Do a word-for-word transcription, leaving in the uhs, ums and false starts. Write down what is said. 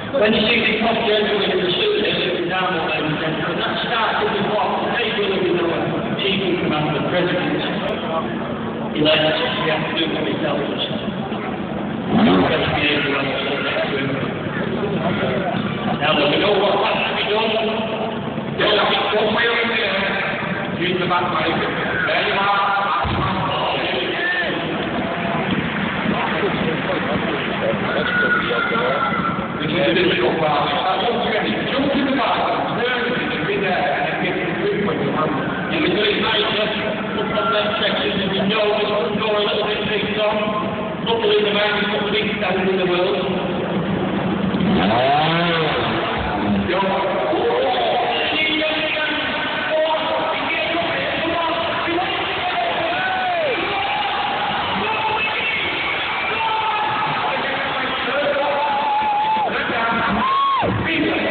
When you see the top gentleman in the suit, they're looking down on them, and that starts with the what they will be known chief in command of the president. He likes to have to do what he tells us. He's got to be able to answer next to him. Now, we know what has to be done. They'll have it one way or the other. Use the back line. There you are. This is a difficult part. Once again, jump in the back, turn it, and be there, and then get the grip when you have it. You can do it nicer, look on that section, and you know it's going to go a little bit big on. Luckily, the man is got the big stand in the world. People